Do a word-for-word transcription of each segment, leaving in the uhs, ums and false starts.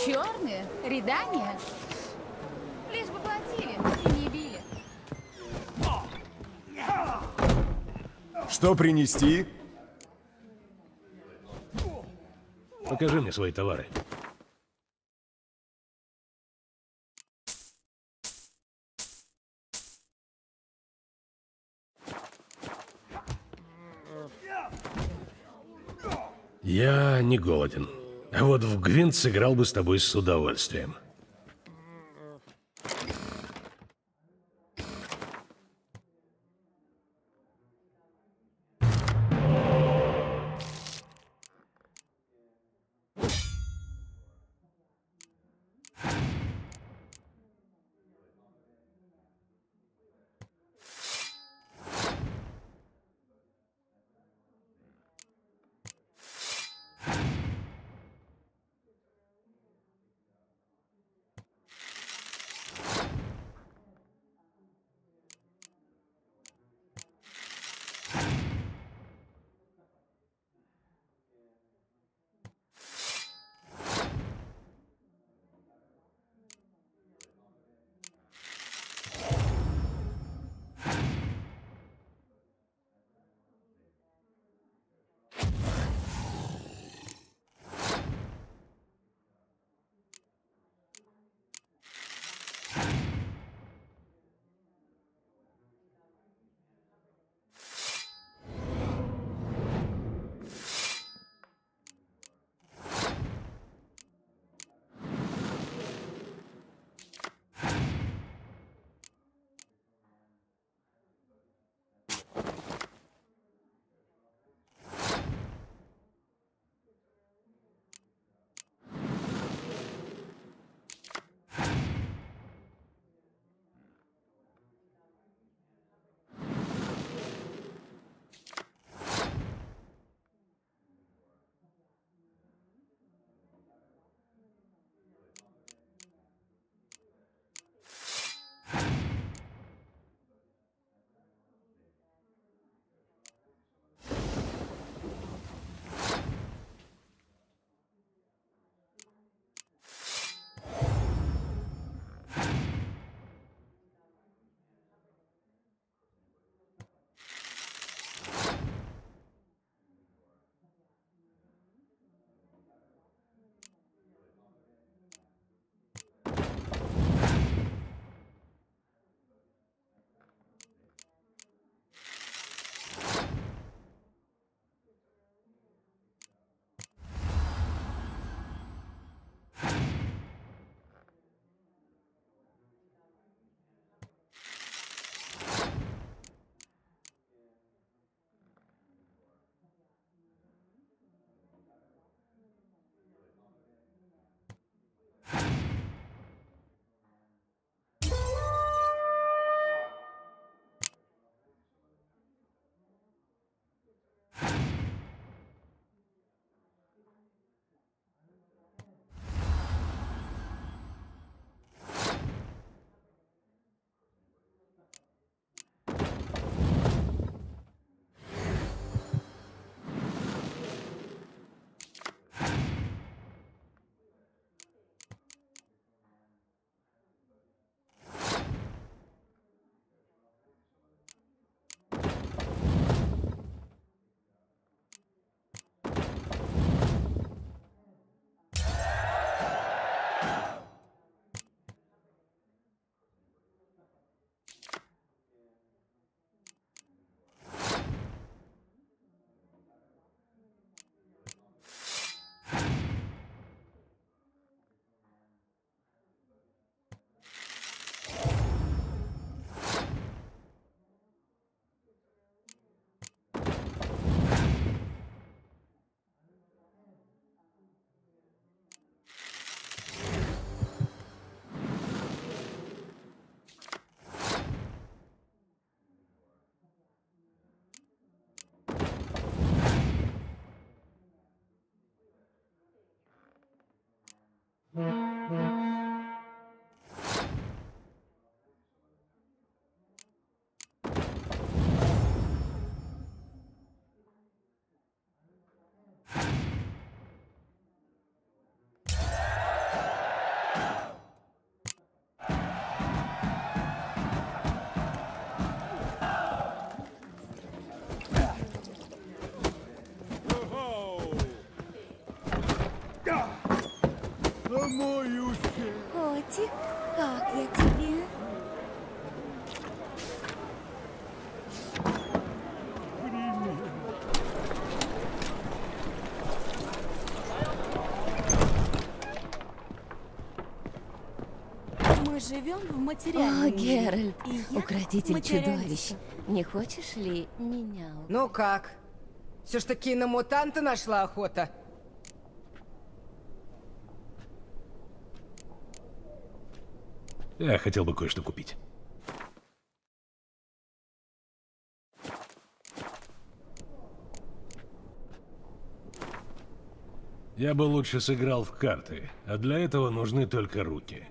Черные? Рядания? Лишь бы платили и не били. Что принести? Покажи мне свои товары. Я не голоден. А вот в гвинт сыграл бы с тобой с удовольствием. Котик, как я тебе? Мы живем в материальном О, мире, Геральт, и я укротитель чудовищ. материалистка. Не хочешь ли меня? у- Ну как? Все ж таки на мутанта нашла охота. Я хотел бы кое-что купить. Я бы лучше сыграл в карты, а для этого нужны только руки.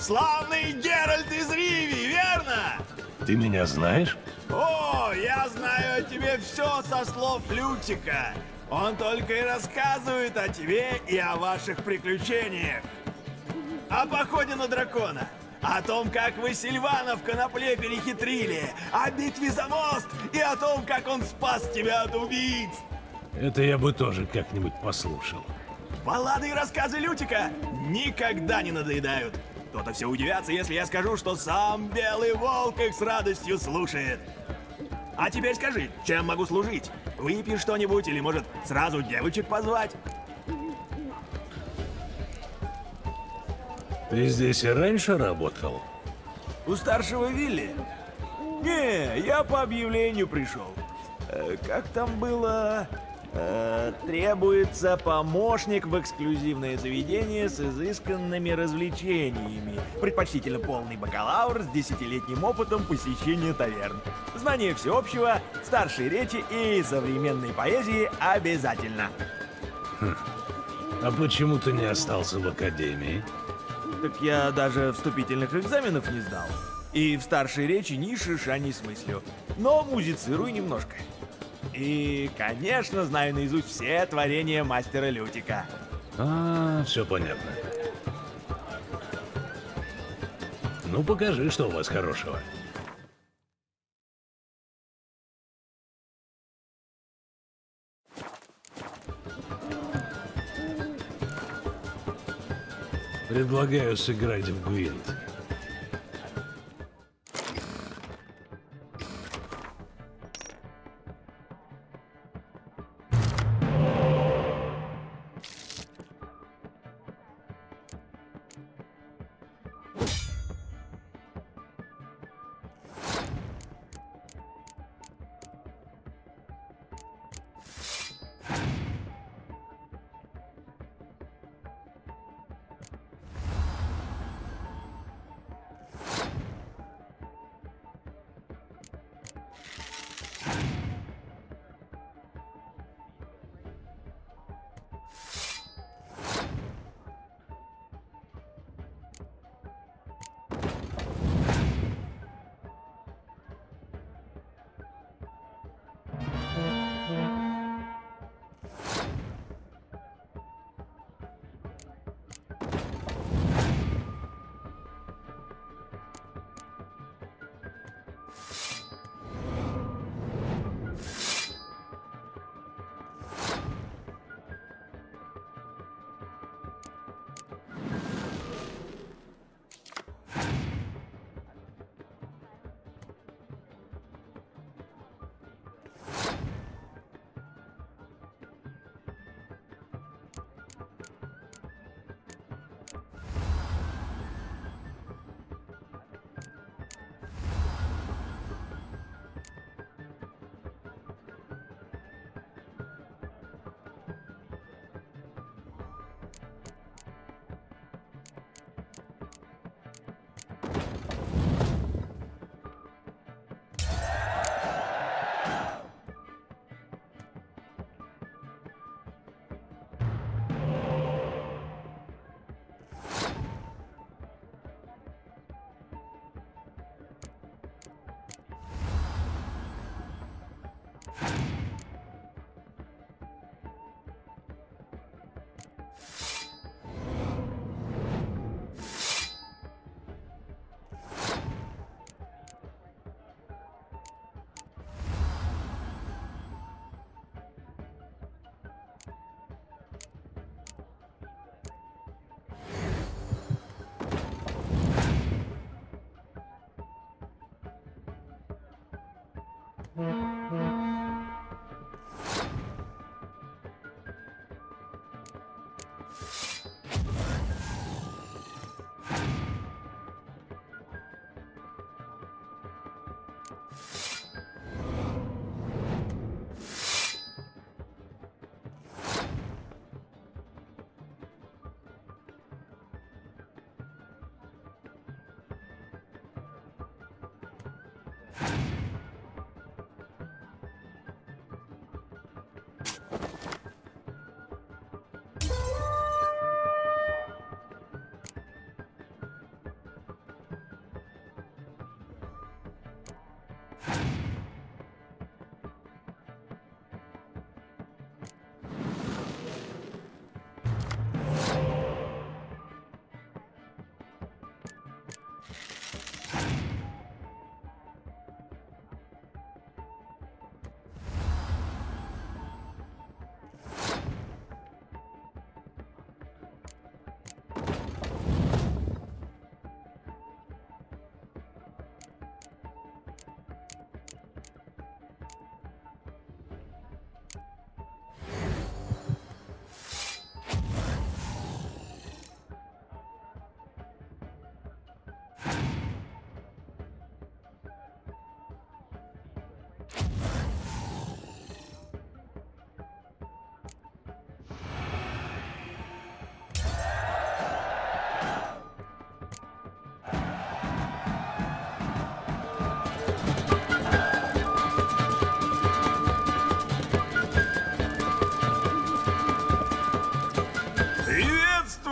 Славный Геральт из Ривии, верно? Ты меня знаешь? О, я знаю о тебе все со слов Лютика. Он только и рассказывает о тебе и о ваших приключениях. О походе на дракона. О том, как вы Сильвана в конопле перехитрили. О битве за мост. И о том, как он спас тебя от убийц. Это я бы тоже как-нибудь послушал. Баллады и рассказы Лютика никогда не надоедают. Кто-то все удивятся, если я скажу, что сам Белый Волк их с радостью слушает. А теперь скажи, чем могу служить? Выпьешь что-нибудь или, может, сразу девочек позвать? Ты здесь и раньше работал? У старшего Вилли? Не, я по объявлению пришел. Э, как там было? Э, требуется помощник в эксклюзивное заведение с изысканными развлечениями. Предпочтительно полный бакалавр с десятилетним опытом посещения таверн. Знание всеобщего, старшей речи и современной поэзии обязательно. Хм. А почему ты не остался в академии? Так я даже вступительных экзаменов не сдал. И в старшей речи ни шиша не смыслю. Но музицирую немножко. И, конечно, знаю наизусть все творения мастера Лютика. А, все понятно. Ну, покажи, что у вас хорошего. Предлагаю сыграть в Гвинт.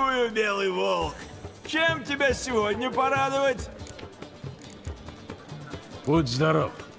Приветствую, Белый Волк! Чем тебя сегодня порадовать? Будь здоров.